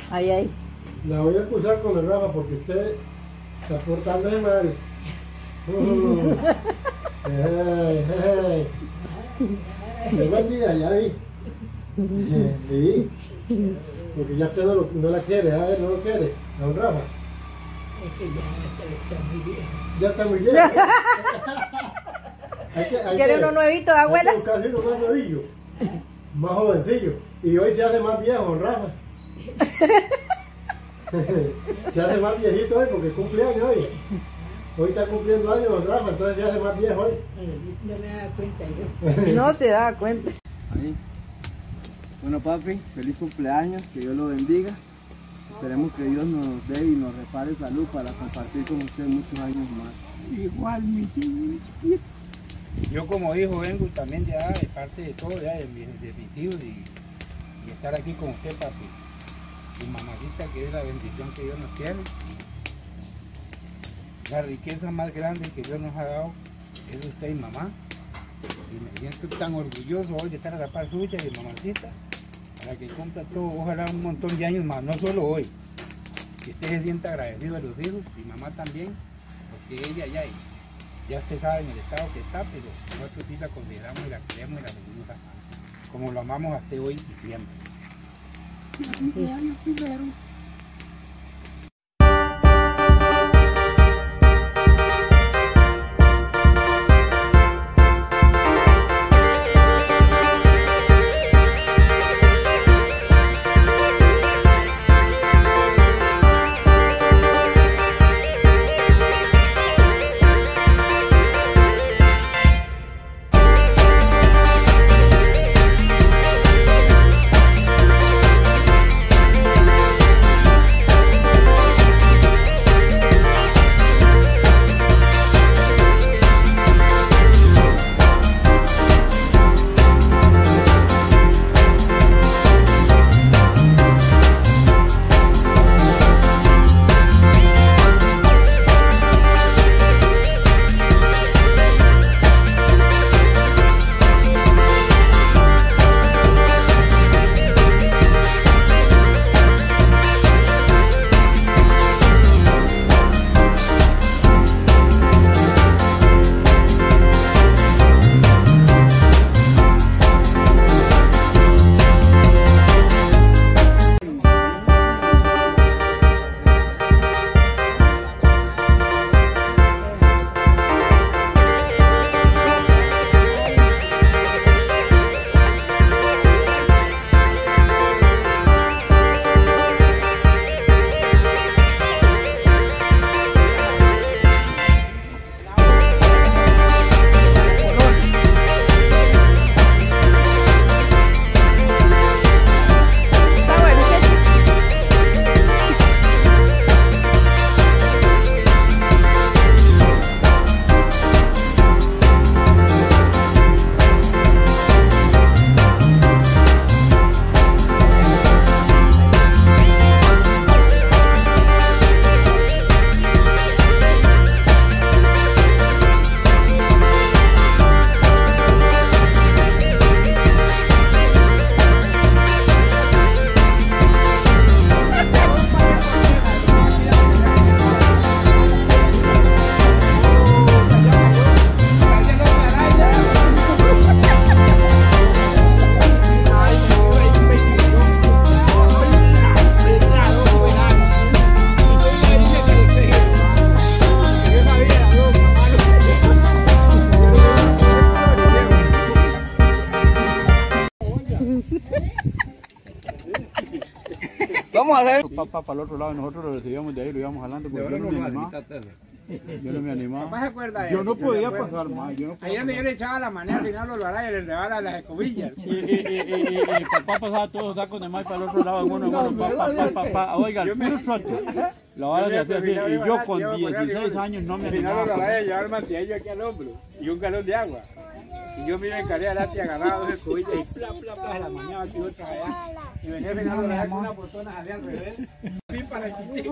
Ahí, ahí. La voy a acusar con el Rafa porque usted está portándose mal. Tengo el día, ya vi. Vi. Porque ya usted no la quiere, a ver, no lo quiere. A don Rafa. Es que ya está muy viejo. Ya está muy bien. ¿Quiere uno nuevito, abuela? Hay que buscarse uno más novillo, más jovencillo. Y hoy se hace más viejo, don Rafa. Se hace más viejito hoy porque cumple años hoy. Hoy está cumpliendo años don Rafa, entonces se hace más viejo hoy. No me da cuenta yo. No se da cuenta. Ahí. Bueno, papi, feliz cumpleaños, que Dios lo bendiga. Esperemos que Dios nos dé y nos repare salud para compartir con usted muchos años más. Igual, mi chiquito. Yo como hijo vengo también ya de parte de todo, ya de mis hijos y estar aquí con usted, papi. Y mamacita, que es la bendición que Dios nos tiene. La riqueza más grande que Dios nos ha dado es de usted y mamá. Y me siento tan orgulloso hoy de estar a la par suya y mamacita, para que cumpla todo, ojalá un montón de años más, no solo hoy. Que usted se sienta agradecido a los hijos y mamá también, porque ella ya usted sabe en el estado que está, pero nosotros sí la consideramos y la queremos y la seguimos amando, como lo amamos hasta hoy y siempre. Vamos a hacer para el otro lado, nosotros lo recibíamos de ahí, lo íbamos jalando porque yo no me animaba. Yo no me animaba. ¿Papá se acuerda? Yo no podía pasar más. Ahí donde yo le echaba la manera al final los barayos, le llevaba las escobillas. Y papá pasaba todos los sacos de maíz para el otro lado, oiga, el puro trote. La vara se hacía así, y yo con 16 años no me animaba. Al final los barayos llevaban el mantillo aquí al hombro y un galón de agua. Y yo me encaré a Lati agarrado dos escobillas y pla, la mañana aquí otras allá. Y venía Fernando a con unas botonas allá al revés. Fin para la chitica.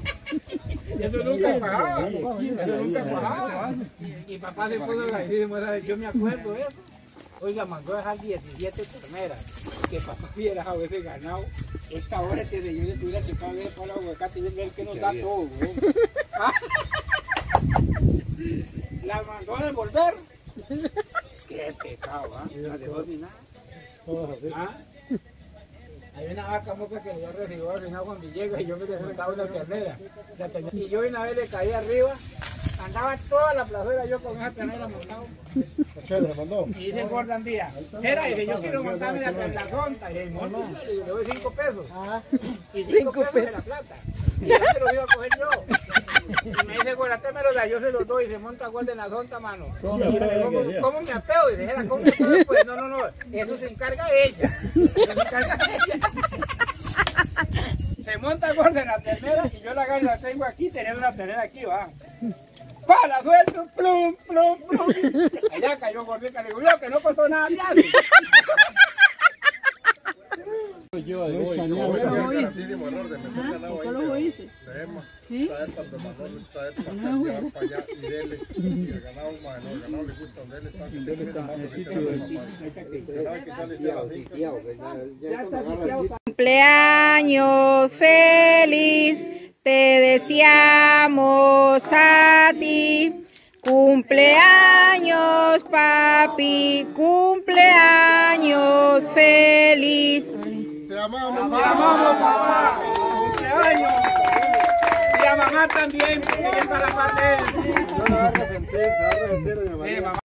Y eso nunca pagaba. Eso nunca pagaba. Y papá se puso agradecido, yo me acuerdo de eso. Oiga, mandó a dejar 17 terneras. Que pasó vieras a veces ganado. Esta hora este señor le tuviera que pagar para la aguacate y ver que nos da todo, güey. ¿Ah? La mandó a devolver. Qué pecado, ¿ah? No la dejó ni nada. ¿Ah? Hay una vaca moca que yo recibió al final cuando llega y yo me presentaba una ternera. Y yo una vez le caí arriba, andaba toda la placera yo con esa ternera montado. Chévere, mandó. Y dice el gordo un día, era, dice, yo quiero montarme la ternazonta. Y el monto, le doy 5 pesos. Y 5 pesos de la plata. Y yo se los iba a coger yo. Y me dice, gordo, me los da, yo se los doy y se monta gordo en la zonta, mano. ¿Cómo me apeo? Y dije, ¿cómo me apeo después? No, eso se encarga ella. Eso se encarga ella. Se monta gordo en la ternera y yo la agarro y la tengo aquí, teniendo una ternera aquí, va. ¡Pa! La suelto, plum, plum, plum. Allá cayó gordita, le digo yo que no costó nada, ya. Yo gravísimo error de meter ganado ahí. ¿Cómo lo hice? Debemos ¿Sí? traer tanto manor, traer para acá, llevar para allá y dele. Y el ganado, man, el ganado le gusta donde él está. El ganado hay que sale de la finca. Cumpleaños feliz, te deseamos a ti. Cumpleaños papi, cumpleaños feliz. Te amamos, papá. ¡Cumpleaños! Y a mamá también, porque ella está la parte de él. No me va a arrepentir, se va a arrepentir, mi mamá. Mamá.